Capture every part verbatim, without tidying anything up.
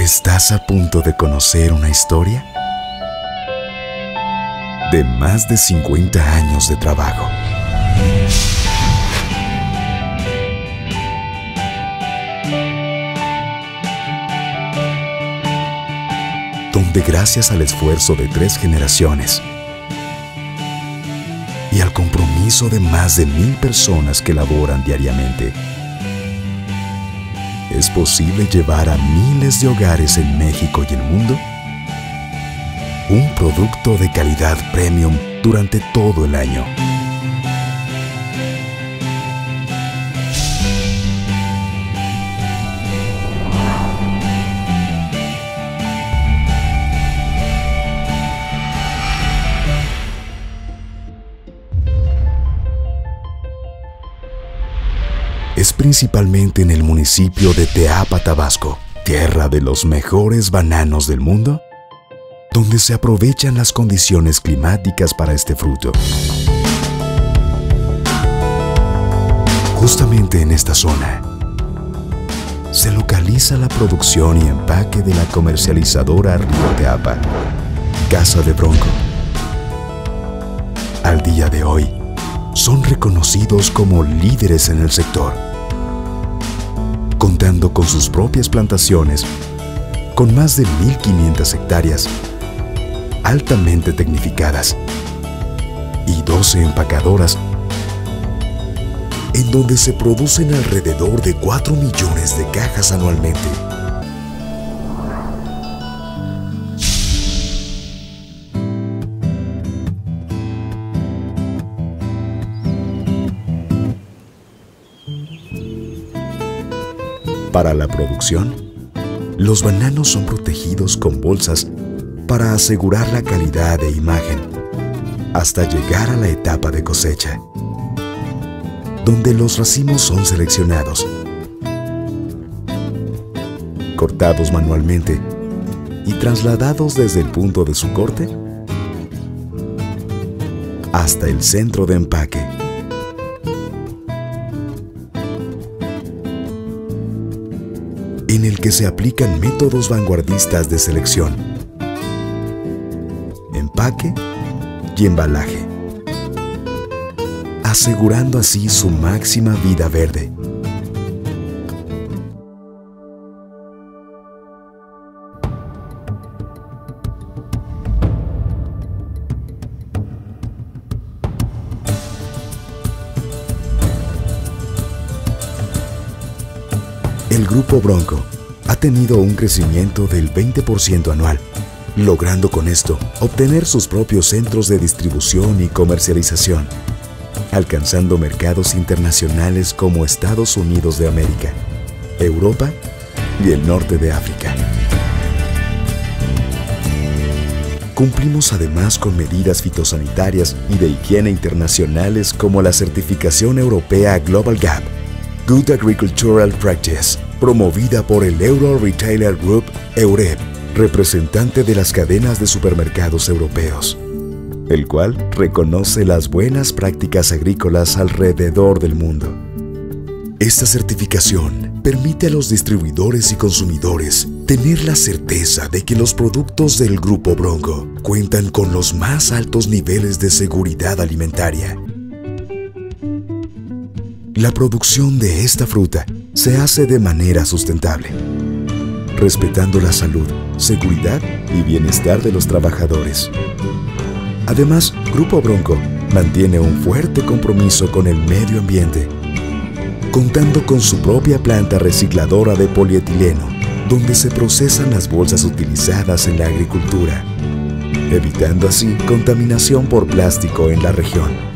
¿Estás a punto de conocer una historia? De más de cincuenta años de trabajo. Donde gracias al esfuerzo de tres generaciones y al compromiso de más de mil personas que laboran diariamente, ¿es posible llevar a miles de hogares en México y el mundo un producto de calidad premium durante todo el año? Es principalmente en el municipio de Teapa, Tabasco, tierra de los mejores bananos del mundo, donde se aprovechan las condiciones climáticas para este fruto. Justamente en esta zona se localiza la producción y empaque de la comercializadora Río Teapa, Casa de Bronco. Al día de hoy, son reconocidos como líderes en el sector, contando con sus propias plantaciones, con más de mil quinientas hectáreas, altamente tecnificadas, y doce empacadoras, en donde se producen alrededor de cuatro millones de cajas anualmente. Para la producción, los bananos son protegidos con bolsas para asegurar la calidad de imagen hasta llegar a la etapa de cosecha, donde los racimos son seleccionados, cortados manualmente y trasladados desde el punto de su corte hasta el centro de empaque. En el que se aplican métodos vanguardistas de selección, empaque y embalaje, asegurando así su máxima vida verde. El Grupo Bronco ha tenido un crecimiento del veinte por ciento anual, logrando con esto obtener sus propios centros de distribución y comercialización, alcanzando mercados internacionales como Estados Unidos de América, Europa y el norte de África. Cumplimos además con medidas fitosanitarias y de higiene internacionales como la certificación europea Global Gap, Good Agricultural Practice, promovida por el Euro Retailer Group EUREP, representante de las cadenas de supermercados europeos, el cual reconoce las buenas prácticas agrícolas alrededor del mundo. Esta certificación permite a los distribuidores y consumidores tener la certeza de que los productos del Grupo Bronco cuentan con los más altos niveles de seguridad alimentaria. La producción de esta fruta se hace de manera sustentable, respetando la salud, seguridad y bienestar de los trabajadores. Además, Grupo Bronco mantiene un fuerte compromiso con el medio ambiente, contando con su propia planta recicladora de polietileno, donde se procesan las bolsas utilizadas en la agricultura, evitando así contaminación por plástico en la región.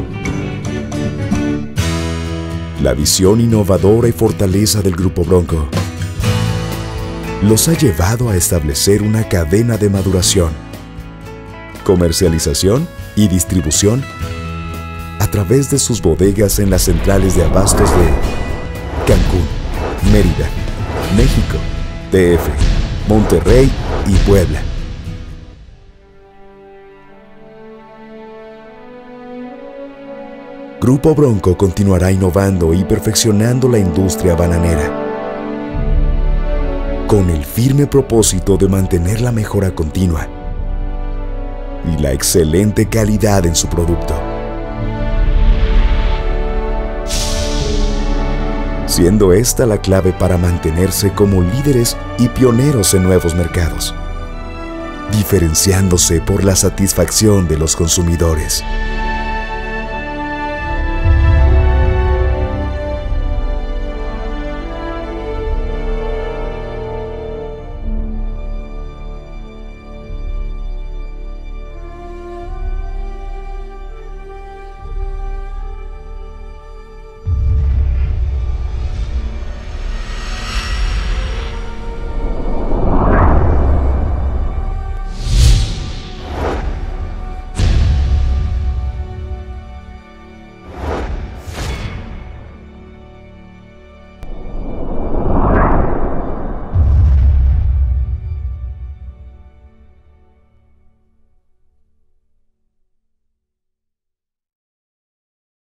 La visión innovadora y fortaleza del Grupo Bronco los ha llevado a establecer una cadena de maduración, comercialización y distribución a través de sus bodegas en las centrales de abastos de Cancún, Mérida, México, D F, Monterrey y Puebla. Grupo Bronco continuará innovando y perfeccionando la industria bananera, con el firme propósito de mantener la mejora continua y la excelente calidad en su producto, siendo esta la clave para mantenerse como líderes y pioneros en nuevos mercados, diferenciándose por la satisfacción de los consumidores.